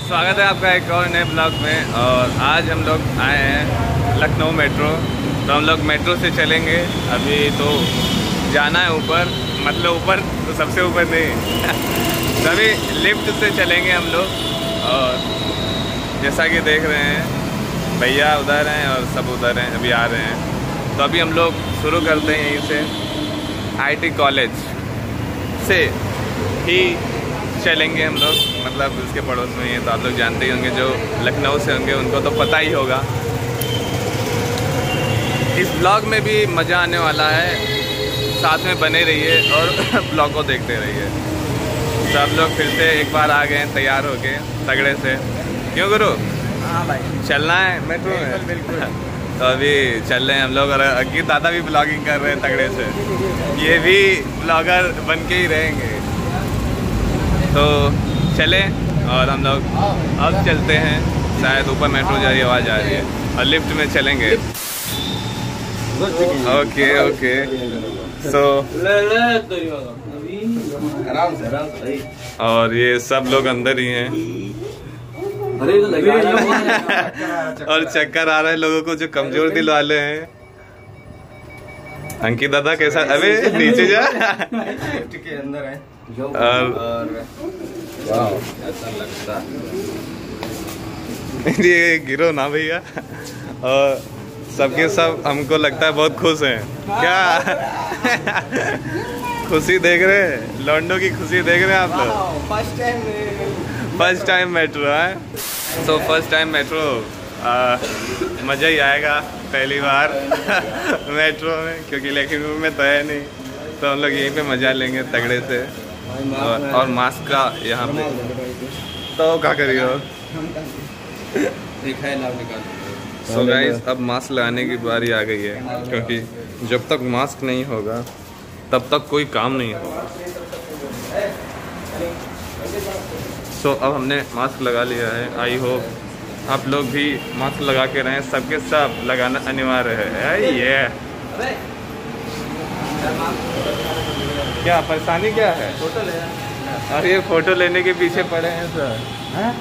स्वागत है आपका एक और नए ब्लॉग में। और आज हम लोग आए हैं लखनऊ मेट्रो। तो हम लोग मेट्रो से चलेंगे। अभी तो जाना है ऊपर, मतलब ऊपर तो सबसे ऊपर नहीं तो अभी लिफ्ट से चलेंगे हम लोग। और जैसा कि देख रहे हैं भैया उधर हैं और सब उधर हैं, अभी आ रहे हैं। तो अभी हम लोग शुरू करते हैं यहीं से। आईटी कॉलेज से ही चलेंगे हम लोग, मतलब उसके पड़ोस में ही है। तो आप लोग जानते ही होंगे, जो लखनऊ से होंगे उनको तो पता ही होगा। इस ब्लॉग में भी मज़ा आने वाला है, साथ में बने रहिए और ब्लॉग को देखते रहिए। तो आप लोग फिर से एक बार आ गए हैं तैयार होके तगड़े से। क्यों गुरु? हाँ भाई, चलना है मेट्रो में। बिल्कुल। तो अभी चल रहे हैं हम लोग। और अंकित दादा भी ब्लॉगिंग कर रहे हैं तगड़े से, ये भी ब्लॉगर बन के ही रहेंगे। तो चलें और हम लोग अब चलते हैं। शायद ऊपर मेट्रो जा रही आवाज़ आ रही है और लिफ्ट में चलेंगे। Okay okay. सो और ये सब लोग अंदर ही हैं और चक्कर आ रहे हैं लोगों को, जो कमजोर दिल वाले हैं। अंकित दादा कैसा? अबे नीचे जा। लिफ्ट के अंदर है और ऐसा लगता ये गिरो ना भैया। और सबके सब हमको लगता है बहुत खुश हैं क्या? खुशी देख रहे हैं, लॉन्डो की खुशी देख रहे हैं आप लोग। फर्स्ट टाइम मेट्रो है। तो फर्स्ट टाइम मेट्रो, मज़ा ही आएगा पहली बार मेट्रो में, क्योंकि लेकिन में तो है नहीं। तो हम लोग यहीं पे मज़ा लेंगे तगड़े से। और मास्क का यहाँ पे तो क्या करिए। सो गाइस, अब मास्क लगाने की बारी आ गई है, क्योंकि जब तक मास्क नहीं होगा तब तक कोई काम नहीं होगा। सो अब हमने मास्क लगा लिया है। आई होप आप लोग भी मास्क लगा के रहें। सबके सब लगाना अनिवार्य है। ये क्या परेशानी क्या है? और ये फोटो लेने के पीछे पड़े हैं सर।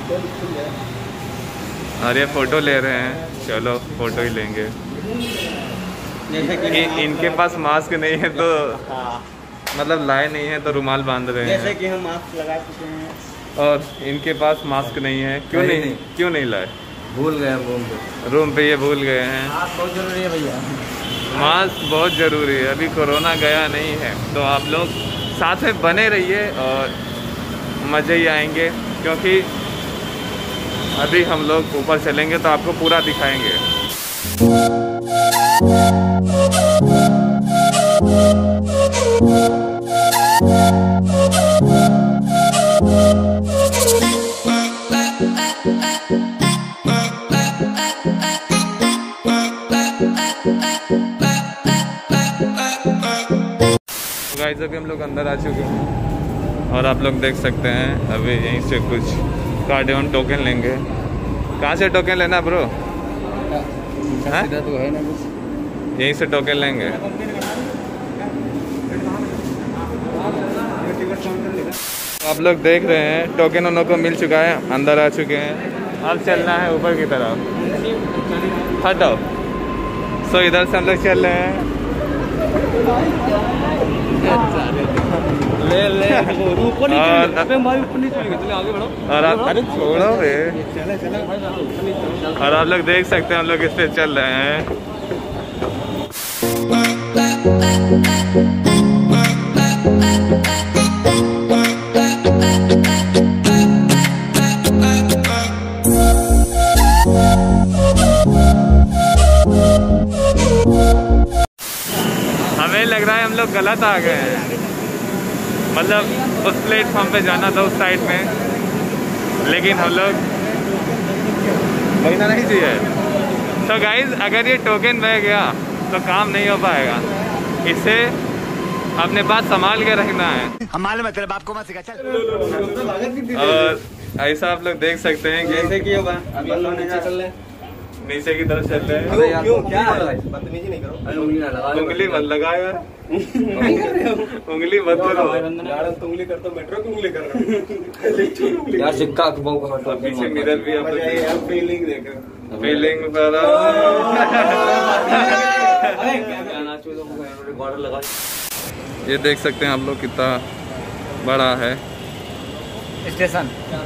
और ये फोटो ले रहे हैं। चलो फोटो ही लेंगे। इनके पास मास्क नहीं है तो मतलब लाए नहीं है तो रुमाल बांध रहे हैं। जैसे कि हम मास्क लगा चुके हैं और इनके पास मास्क नहीं है। क्यों नहीं? क्यों नहीं लाए? भूल गए रूम पे ये भूल गए हैं। बहुत जरूरी है भैया, मास्क बहुत ज़रूरी है। अभी कोरोना गया नहीं है। तो आप लोग साथ में बने रहिए और मज़े ही आएंगे, क्योंकि अभी हम लोग ऊपर चलेंगे तो आपको पूरा दिखाएंगे। गाइस, अभी हम लोग अंदर आ चुके हैं और आप लोग देख सकते हैं अभी यहीं से कुछ कार्डियन टोकन लेंगे। कहाँ से टोकन लेना ब्रो? तो है ना कुछ, यहीं से टोकन लेंगे। आप लोग देख रहे हैं टोकन उन लोगों को मिल चुका है, अंदर आ चुके हैं। अब चलना है ऊपर की तरफ। हटो। सो इधर से हम लोग चल रहे हैं। और आप अरे छोड़ो रे। और आप लोग देख सकते हैं हम लोग इस पे चल रहे हैं। हमें लग रहा है हम लोग गलत आ गए हैं। मतलब उस प्लेटफॉर्म पे जाना था उस साइड में, लेकिन हम लोग बहना नहीं चाहिए। तो गाइज, अगर ये टोकन बह गया तो काम नहीं हो पाएगा। इसे अपने पास संभाल के रखना है। हमारे मतलब आपको मत सिखा चल। और ऐसा आप लोग देख सकते हैं कि जैसे कि चल रहे नीचे की तरफ चल रहे हैं। क्यों क्या बदतमीजी नहीं करो। उंगली मत लगा यार, उंगली मत करो यार। उंगली करता मेट्रो की उंगली कर रहा हूं यार। सिक्का पीछे मिरर भी आप फीलिंग देख फीलिंग ये देख सकते हैं आप लोग कितना बड़ा है स्टेशन।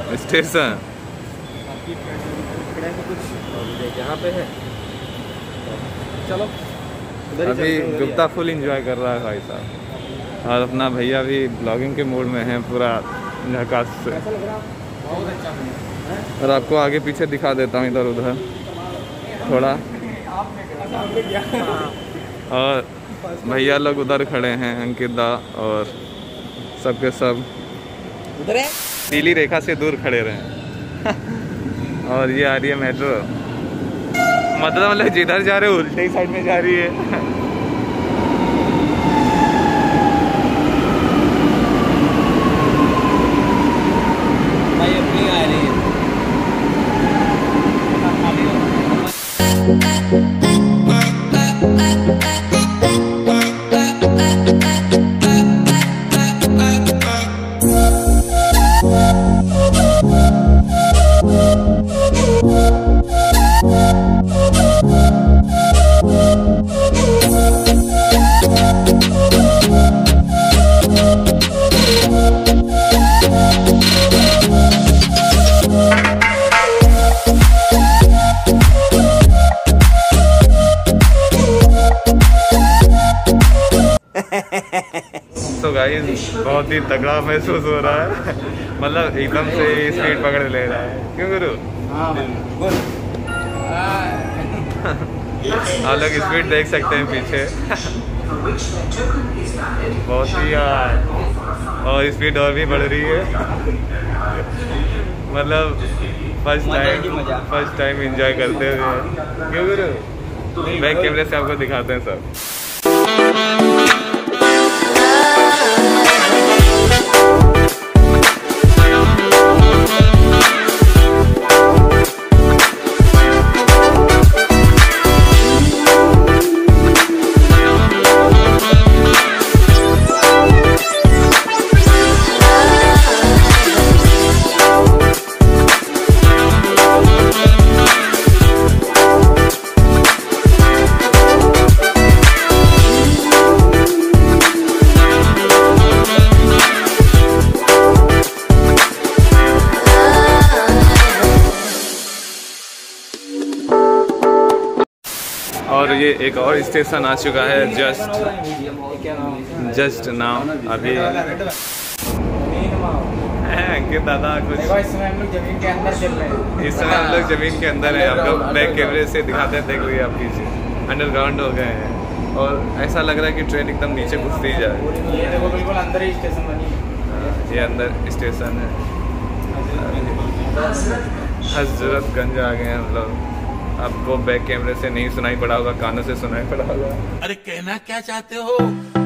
यहाँ पे है। चलो अभी गुप्ता फुल एंजॉय कर रहा है भाई साहब, और अपना भैया भी ब्लॉगिंग के मूड में है पूरा झकास से। और आपको आगे पीछे दिखा देता हूँ इधर उधर थोड़ा। और भैया लोग उधर खड़े हैं, अंकित दा और सबके सब उधर है, नीली रेखा से दूर खड़े रहे। और ये आ रही है मेट्रो, मतलब जिधर जा रहे हो उल्टे ही साइड में जा रही है। भाई अपनी आ रही है। तो गाइस बहुत ही तगड़ा महसूस हो रहा है, मतलब एकदम से स्पीड पकड़ ले रहा है। क्यों गुरु? आप लोग स्पीड देख सकते हैं पीछे। बहुत ही यार, और स्पीड और भी बढ़ रही है। मतलब फर्स्ट टाइम एंजॉय करते हुए। क्यों गुरु? बैक कैमरे से आपको दिखाते हैं सब। और ये एक और स्टेशन आ चुका है जस्ट नाउ। अभी अंकित दादा कुछ इस समय हम लोग जमीन के अंदर चल रहे हैं। इस समय हम लोग जमीन के अंदर है। आपको बैक कैमरे से दिखाते हैं, देख लीजिए आप पीछे अंडरग्राउंड हो गए हैं और ऐसा लग रहा है कि ट्रेन एकदम नीचे घुसती ही जा रही है। ये देखो बिल्कुल अंदर ही स्टेशन बनी है। ये अंदर स्टेशन है। हजरतगंज आ गए हम लोग। आपको बैक कैमरे से नहीं सुनाई पड़ा होगा, कानों से सुनाई पड़ा होगा। अरे कहना क्या चाहते हो?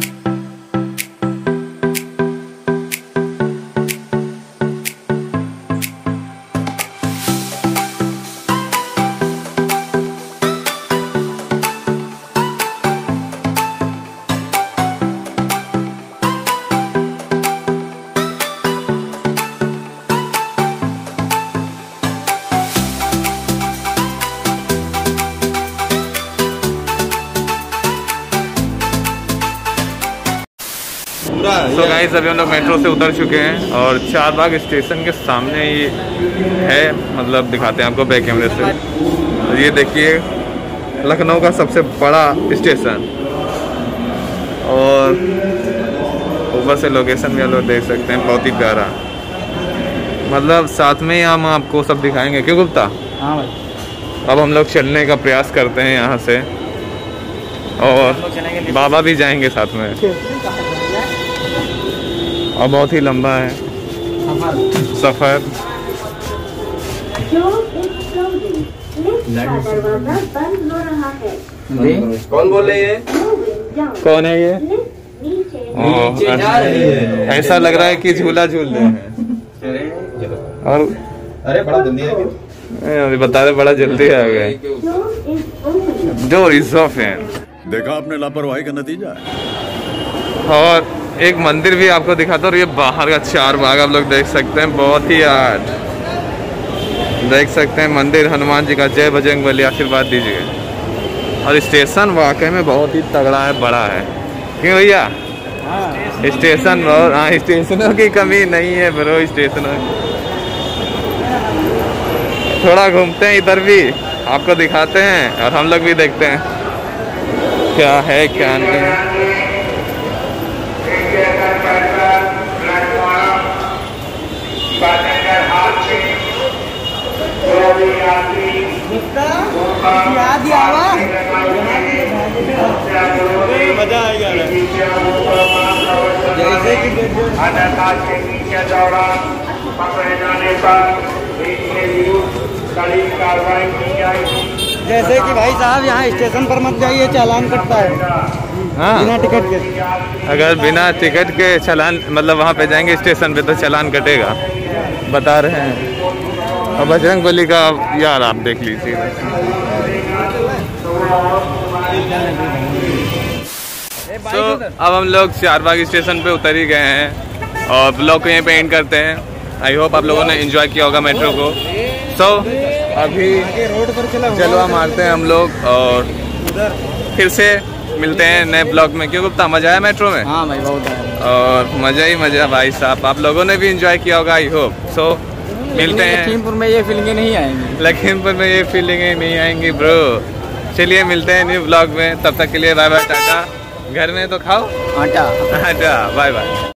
तो गाइस अभी हम लोग मेट्रो से उतर चुके हैं और चारबाग स्टेशन के सामने ये है, मतलब दिखाते हैं आपको बैक कैमरे से। ये देखिए लखनऊ का सबसे बड़ा स्टेशन, और ऊपर से लोकेशन भी हम लोग देख सकते हैं, बहुत ही प्यारा। मतलब साथ में ही हम आपको सब दिखाएंगे। क्यों गुप्ता? हाँ भाई। अब हम लोग चलने का प्रयास करते हैं यहाँ से, और बाबा भी जाएंगे साथ में, और बहुत ही लंबा है सफर। कौन बोल रही है? कौन है ये? ऐसा लग रहा है कि झूला झूल रहे हैं। और अरे बड़ा जल्दी है। अभी बता रहे बड़ा जल्दी आ गए। Door is open. देखा आपने लापरवाही का नतीजा है। और एक मंदिर भी आपको दिखाता हूँ। ये बाहर का चार बाग आप लोग देख सकते हैं, बहुत ही यार देख सकते हैं। मंदिर हनुमान जी का, जय बजरंगबली, आशीर्वाद दीजिए। और स्टेशन वाकई में बहुत ही तगड़ा है, बड़ा है। क्यों भैया? स्टेशन बहुत, हाँ स्टेशनों की कमी नहीं है ब्रो। स्टेशनों थोड़ा घूमते हैं इधर भी, आपको दिखाते हैं और हम लोग भी देखते हैं क्या है क्या नहीं। मजा आएगा। जैसे कि के दौरान पकड़े जाने पर कड़ी कार्रवाई की जाएगी। जैसे कि भाई साहब यहाँ स्टेशन पर मत जाइए, चालान कटता है। हाँ, बिना टिकट के। अगर बिना टिकट के चालान, मतलब वहाँ पे जाएंगे स्टेशन पे तो चालान कटेगा, बता रहे हैं। और बजरंगबली का यार आप देख लीजिए। तो अब हम लोग चारबाग स्टेशन पे उतर ही गए हैं और ब्लॉग को यहीं पे एंड करते हैं। आई होप आप लोगों ने एंजॉय किया होगा मेट्रो को। तो अभी रोड पर जलवा मारते हैं हम लोग और फिर से मिलते हैं नए ब्लॉग में। क्यों गुप्ता, मजा आया मेट्रो में? हाँ भाई बहुत है। और मजा ही मजा भाई साहब, आप लोगों ने भी एंजॉय किया होगा आई होप। सो मिलते हैं। लखीमपुर में ये फीलिंगें नहीं आएंगी। लखीमपुर में ये फीलिंगें नहीं आएंगी ब्रो। चलिए मिलते हैं न्यू ब्लॉग में, तब तक के लिए बाय बाय, टाटा। घर में तो खाओ आटा। आटा, बाय बाय।